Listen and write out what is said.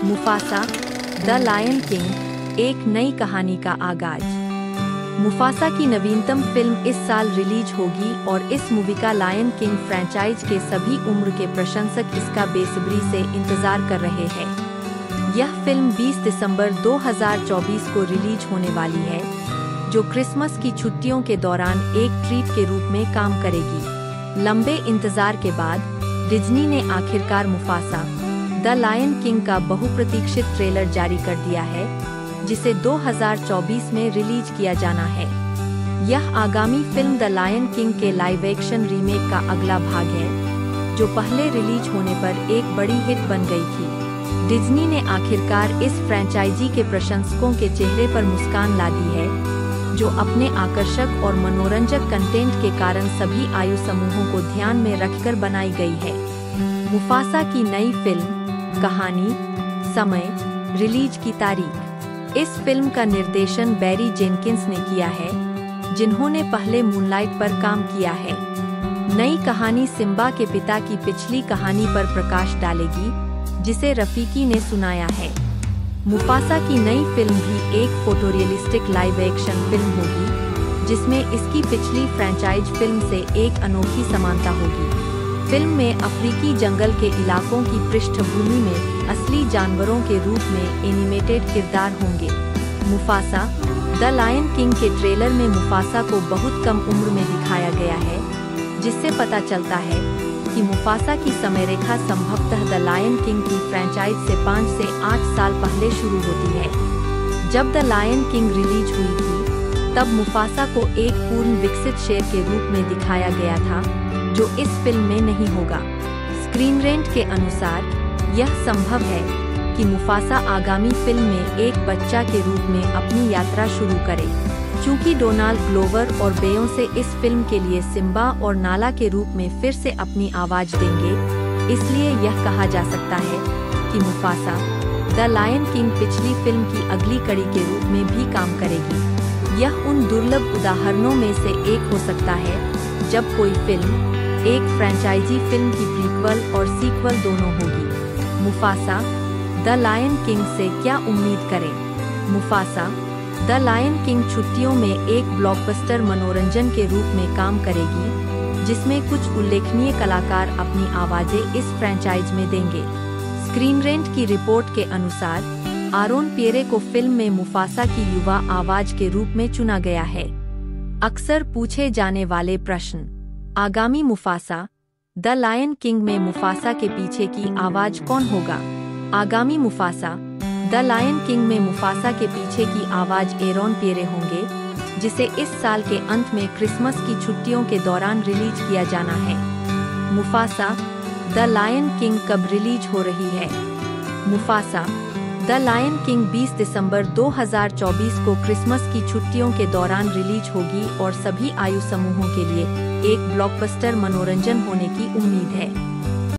Mufasa the lion king, एक नई कहानी का आगाज। मुफासा की नवीनतम फिल्म इस साल रिलीज होगी और इस मूवी का लायन किंग फ्रैंचाइज के सभी उम्र के प्रशंसक इसका बेसब्री से इंतजार कर रहे हैं। यह फिल्म 20 दिसंबर 2024 को रिलीज होने वाली है, जो क्रिसमस की छुट्टियों के दौरान एक ट्रीट के रूप में काम करेगी। लंबे इंतजार के बाद डिज्नी ने आखिरकार मुफासा द लायन किंग का बहुप्रतीक्षित ट्रेलर जारी कर दिया है, जिसे 2024 में रिलीज किया जाना है। यह आगामी फिल्म द लायन किंग के लाइव एक्शन रीमेक का अगला भाग है, जो पहले रिलीज होने पर एक बड़ी हिट बन गई थी। डिज्नी ने आखिरकार इस फ्रैंचाइजी के प्रशंसकों के चेहरे पर मुस्कान ला दी है, जो अपने आकर्षक और मनोरंजक कंटेंट के कारण सभी आयु समूहों को ध्यान में रखकर बनाई गई है। मुफासा की नई फिल्म, कहानी, समय, रिलीज की तारीख। इस फिल्म का निर्देशन बैरी जेनकिंस ने किया है, जिन्होंने पहले मूनलाइट पर काम किया है। नई कहानी सिम्बा के पिता की पिछली कहानी पर प्रकाश डालेगी, जिसे रफीकी ने सुनाया है। मुफासा की नई फिल्म भी एक फोटोरियलिस्टिक लाइव एक्शन फिल्म होगी, जिसमें इसकी पिछली फ्रैंचाइज फिल्म से एक अनोखी समानता होगी। फिल्म में अफ्रीकी जंगल के इलाकों की पृष्ठभूमि में असली जानवरों के रूप में एनिमेटेड किरदार होंगे। मुफासा द लायन किंग के ट्रेलर में मुफासा को बहुत कम उम्र में दिखाया गया है, जिससे पता चलता है कि मुफासा की समयरेखा संभवतः द लायन किंग की फ्रैंचाइज से 5 से 8 साल पहले शुरू होती है। जब द लायन किंग रिलीज हुई थी, तब मुफासा को एक पूर्ण विकसित शेर के रूप में दिखाया गया था, जो इस फिल्म में नहीं होगा। स्क्रीन रेंट के अनुसार यह संभव है कि मुफासा आगामी फिल्म में एक बच्चा के रूप में अपनी यात्रा शुरू करे। चूंकि डोनाल्ड ग्लोवर और बेयोंसे इस फिल्म के लिए सिम्बा और नाला के रूप में फिर से अपनी आवाज देंगे, इसलिए यह कहा जा सकता है कि मुफासा द लायन किंग पिछली फिल्म की अगली कड़ी के रूप में भी काम करेगी। यह उन दुर्लभ उदाहरणों में से एक हो सकता है जब कोई फिल्म एक फ्रैंचाइजी फिल्म की प्रीक्वल और सीक्वल दोनों होगी। मुफासा द लायन किंग से क्या उम्मीद करें? मुफासा द लायन किंग छुट्टियों में एक ब्लॉकबस्टर मनोरंजन के रूप में काम करेगी, जिसमें कुछ उल्लेखनीय कलाकार अपनी आवाजें इस फ्रैंचाइज में देंगे। स्क्रीन रेंट की रिपोर्ट के अनुसार आरोन पियरे को फिल्म में मुफासा की युवा आवाज के रूप में चुना गया है। अक्सर पूछे जाने वाले प्रश्न। आगामी मुफासा द लायन किंग में मुफासा के पीछे की आवाज कौन होगा? आगामी मुफासा द लायन किंग में मुफासा के पीछे की आवाज एरोन पियरे होंगे, जिसे इस साल के अंत में क्रिसमस की छुट्टियों के दौरान रिलीज किया जाना है। मुफासा द लायन किंग कब रिलीज हो रही है? मुफासा द लायन किंग 20 दिसंबर 2024 को क्रिसमस की छुट्टियों के दौरान रिलीज होगी और सभी आयु समूहों के लिए एक ब्लॉकबस्टर मनोरंजन होने की उम्मीद है।